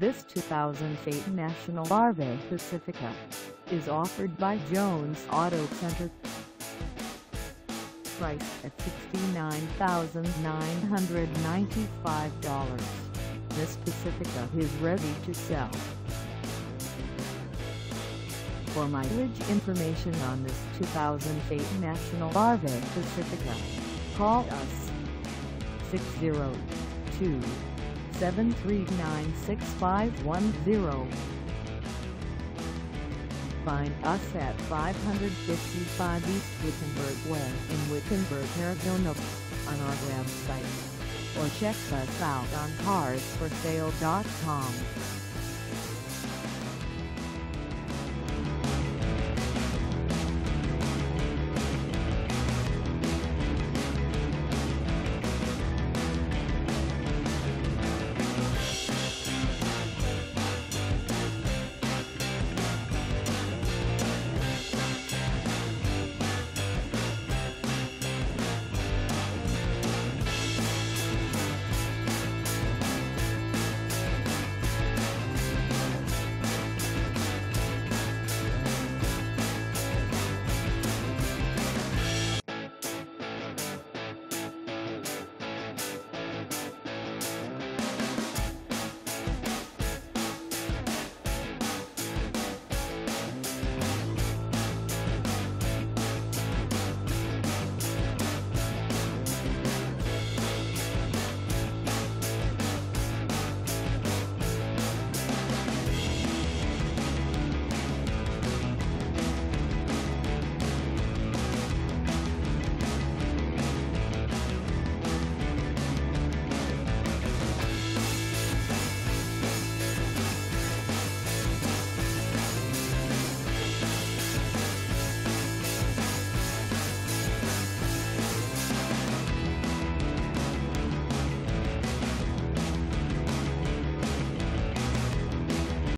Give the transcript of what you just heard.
This 2008 National RV Pacifica is offered by Jones Auto Center. Priced at $69,995, this Pacifica is ready to sell. For mileage information on this 2008 National RV Pacifica, call us 602-739-6510. Find us at 555 East Wickenburg Way in Wickenburg, Arizona on our website, or check us out on carsforsale.com.